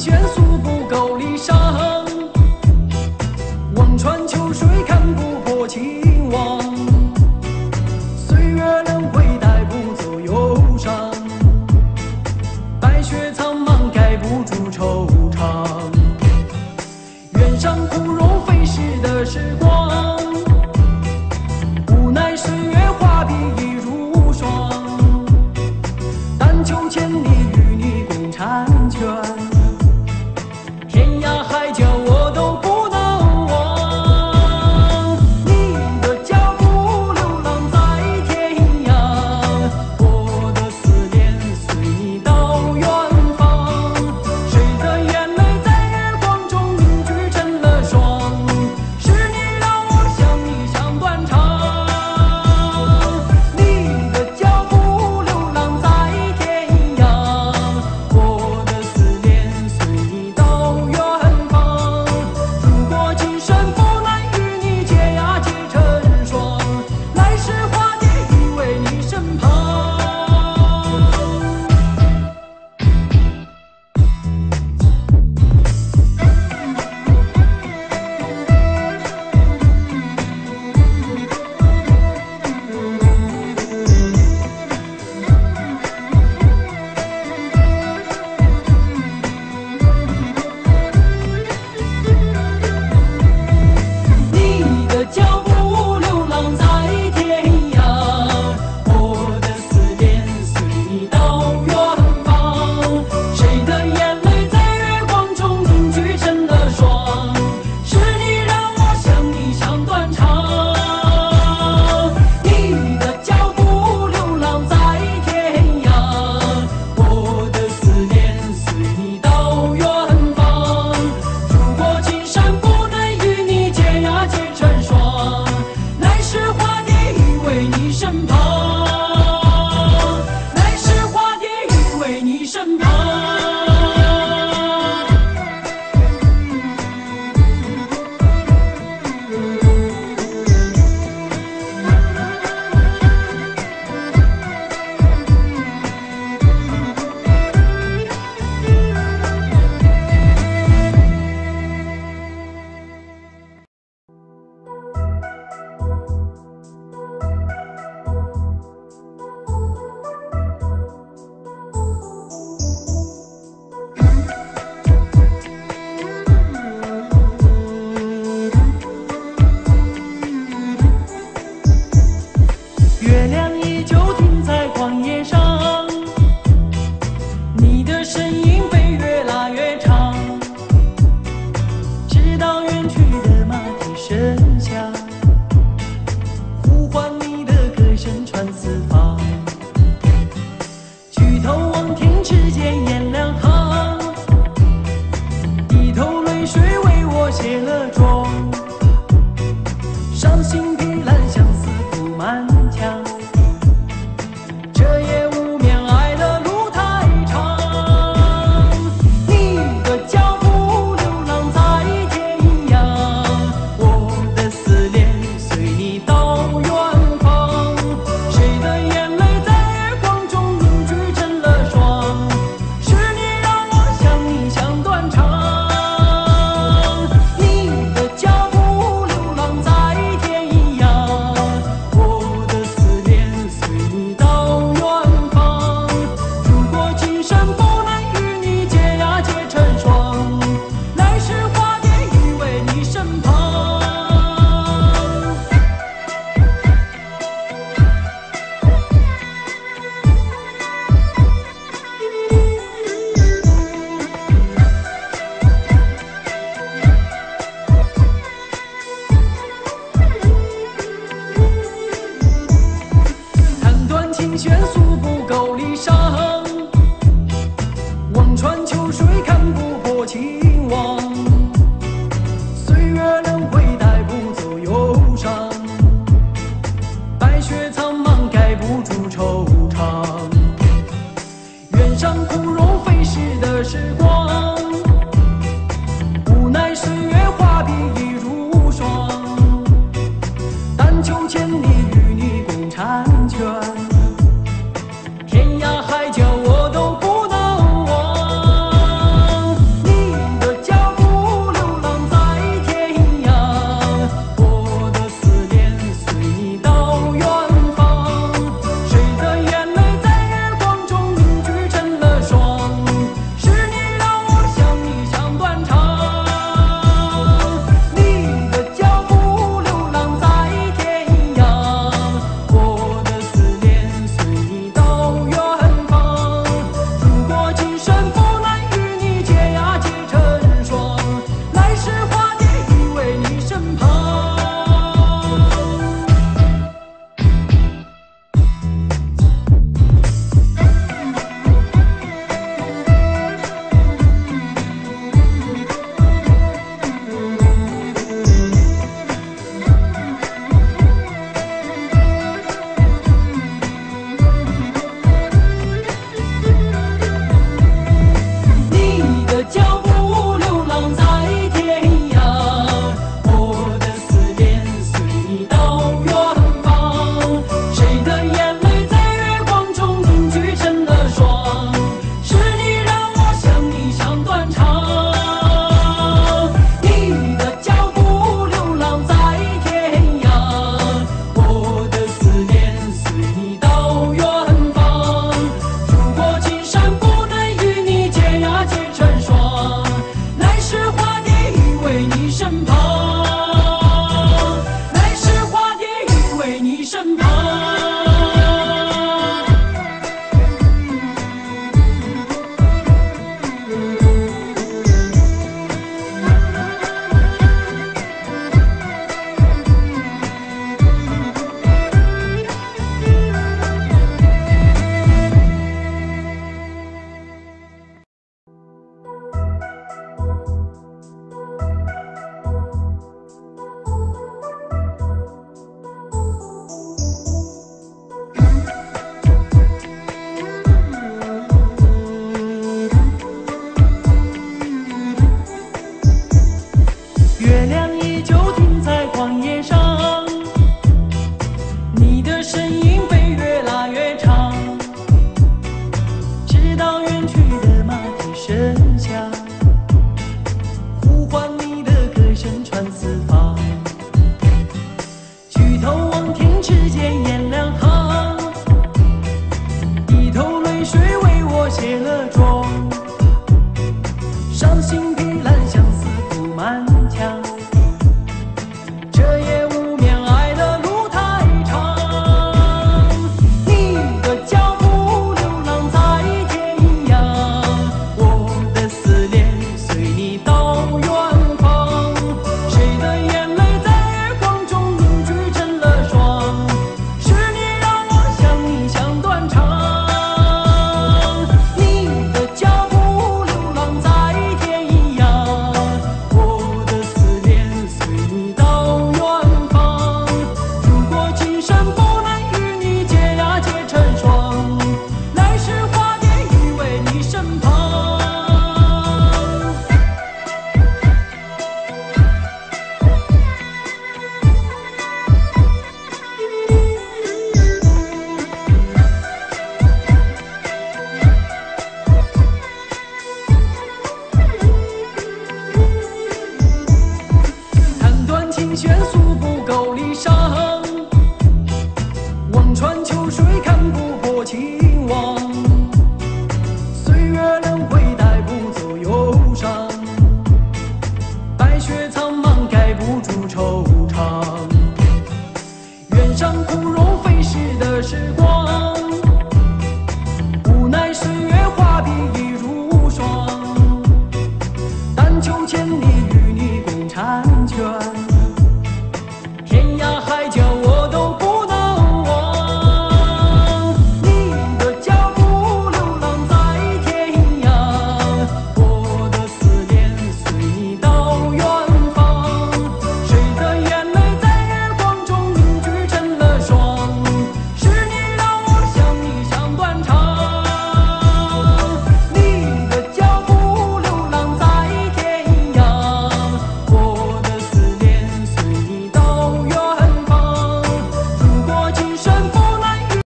悬素不够离殇，望穿秋水看不破情网。岁月轮回带不走忧伤，白雪苍茫盖不住惆怅。原上枯荣飞逝的时光，无奈岁月画笔已如霜。但求千里与你共婵娟，天涯海角我都不能忘。你的脚步流浪在天涯，我的思念随你到远方。谁的眼泪在月光中凝聚成了霜？是你让我想你想断肠。你的脚步流浪在天涯，我的思念随你到远方。如果今生不能与你结呀结成双，来世化蝶依偎你身旁。你的脚步流浪在天涯，我的思念随你到远方。谁的眼泪在月光中凝聚成了霜？是你让我想你想断肠。你的脚步流浪在天涯，我的思念随你到远方。如果今生不能与你结呀结成双，来世化蝶依偎你身旁。来世化蝶依偎你身旁。月亮依旧停在旷野上，你的身影被越拉越长，直到远去的马蹄声响，呼唤你的歌声传四方。举头望天，只见颜良行，一头泪水为我卸了妆。伤心的兰相思布满墙，这夜无眠，爱的路太长。你的脚步流浪在天涯，我的思念随你到远方。谁的眼泪在月光中凝聚成了霜？是你让我想你想断肠。你的脚步流浪在天涯，我的思念随你到远方。如果今生不能与你结呀结成双，来世化蝶依偎你身旁。弹断琴弦素不够离殇，望穿秋水看不破情网。岁月轮回带不走忧伤，白雪苍茫盖不住惆怅。原上枯荣飞逝的时光，无奈岁月画笔已如霜。但求千里与你共婵娟， 卸了妆。